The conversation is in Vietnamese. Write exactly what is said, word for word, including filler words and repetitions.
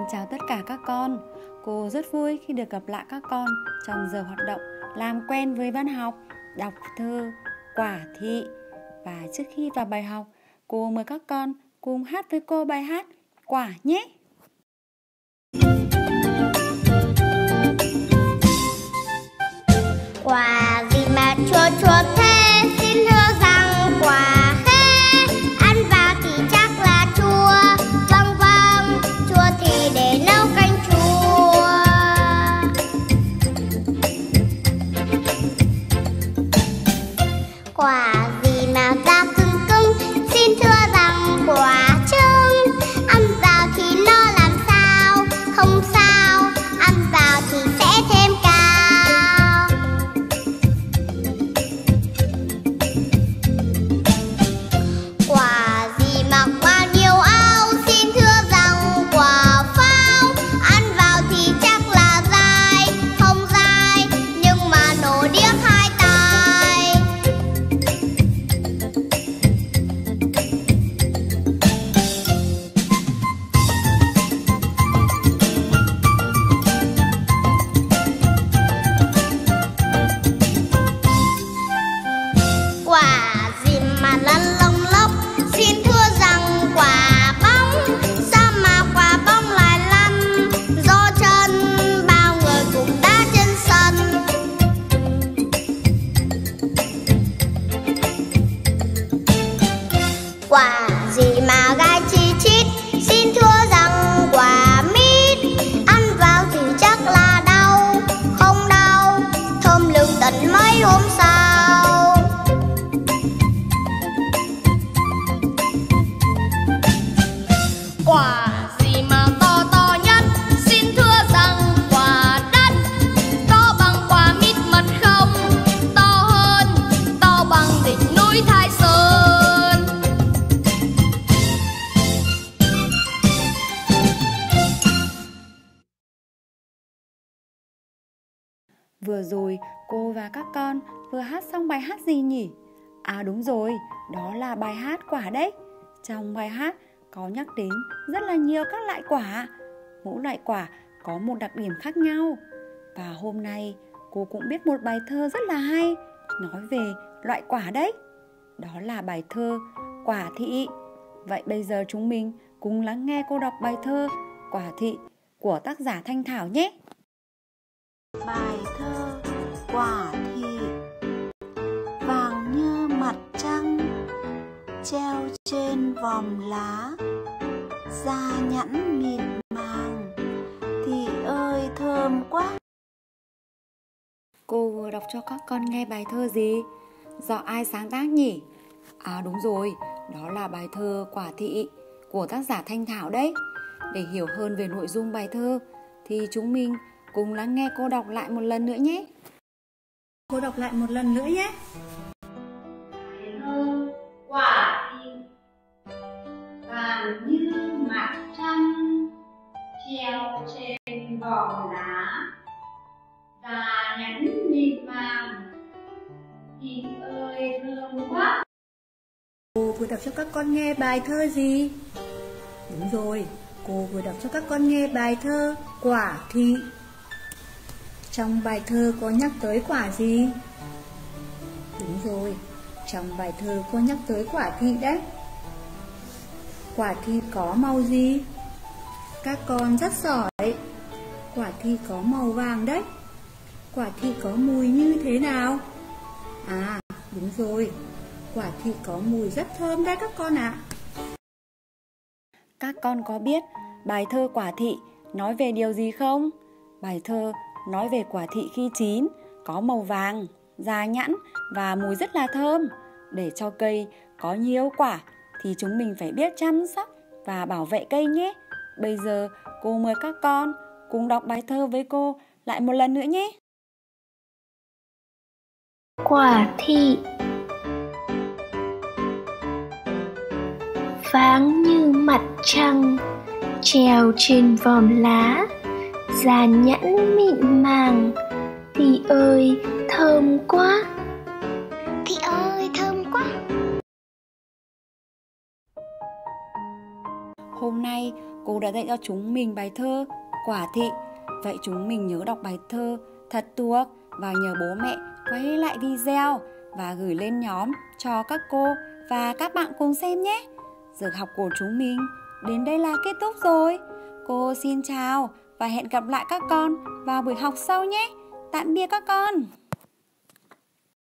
chào tất cả các con. Cô rất vui khi được gặp lại các con trong giờ hoạt động làm quen với văn học, đọc thơ, quả thị. Và trước khi vào bài học, cô mời các con cùng hát với cô bài hát Quả nhé. Quả gì mà chua chua thế, xin thưa rằng quả khế. Ăn vào thì chắc là chua, vâng vâng, chua thì để nấu canh chua. Quả gì mà da cứng cứng, xin thưa rằng quả trứng. Ăn vào thì nó làm sao, không sao, ăn vào thì sẽ thêm cao. Quả gì mặc bao nhiêu áo, xin thưa rằng quả pháo. Ăn vào thì chắc là dai, không dai, nhưng mà nổ điếc hai tai. Quả gì mà lăn lông lốc, xin thưa rằng quả bóng. Sao mà quả bóng lại lăn do chân, bao người cũng đá trên sân. Quả gì mà gai chi chít, xin thưa rằng quả mít. Ăn vào thì chắc là đau, không đau, thơm lừng tận mấy hôm sau. Quả gì mà to to nhất, xin thưa rằng quả đất. To bằng quả mít mật không, to hơn, to bằng đỉnh núi Thái Sơn. Vừa rồi cô và các con vừa hát xong bài hát gì nhỉ? À đúng rồi, đó là bài hát Quả đấy. Trong bài hát có nhắc đến rất là nhiều các loại quả. Mỗi loại quả có một đặc điểm khác nhau. Và hôm nay cô cũng biết một bài thơ rất là hay nói về loại quả đấy. Đó là bài thơ Quả thị. Vậy bây giờ chúng mình cùng lắng nghe cô đọc bài thơ Quả thị của tác giả Thanh Thảo nhé. Bài thơ Quả thị. Vàng như mặt trăng treo trên vòm lá, da nhẵn mịn màng, thị ơi thơm quá. Cô vừa đọc cho các con nghe bài thơ gì? Do ai sáng tác nhỉ? À đúng rồi, đó là bài thơ Quả thị của tác giả Thanh Thảo đấy. Để hiểu hơn về nội dung bài thơ thì chúng mình cùng lắng nghe cô đọc lại một lần nữa nhé. Cô đọc lại một lần nữa nhé. Bài thơ Quả thị. Vàng như mặt trăng treo trên vòm lá, da nhẵn mịn màng, thịt ơi thơm quá. Cô vừa đọc cho các con nghe bài thơ gì? Đúng rồi, cô vừa đọc cho các con nghe bài thơ Quả thị. Trong bài thơ có nhắc tới quả gì? Đúng rồi, trong bài thơ có nhắc tới quả thị đấy. Quả thị có màu gì? Các con rất giỏi. Quả thị có màu vàng đấy. Quả thị có mùi như thế nào? À, đúng rồi, quả thị có mùi rất thơm đấy các con ạ. Các con có biết bài thơ Quả thị nói về điều gì không? Bài thơ nói về quả thị khi chín, có màu vàng, da nhẵn và mùi rất là thơm. Để cho cây có nhiều quả thì chúng mình phải biết chăm sóc và bảo vệ cây nhé. Bây giờ cô mời các con cùng đọc bài thơ với cô lại một lần nữa nhé. Quả thị. Vàng như mặt trăng treo trên vòm lá, da nhẵn mịn màng, thị ơi thơm quá. Thị ơi thơm quá. Hôm nay cô đã dạy cho chúng mình bài thơ Quả Thị. Vậy chúng mình nhớ đọc bài thơ thật thuộc và nhờ bố mẹ quay lại video và gửi lên nhóm cho các cô và các bạn cùng xem nhé. Giờ học của chúng mình đến đây là kết thúc rồi. Cô xin chào và hẹn gặp lại các con vào buổi học sau nhé. Tạm biệt các con.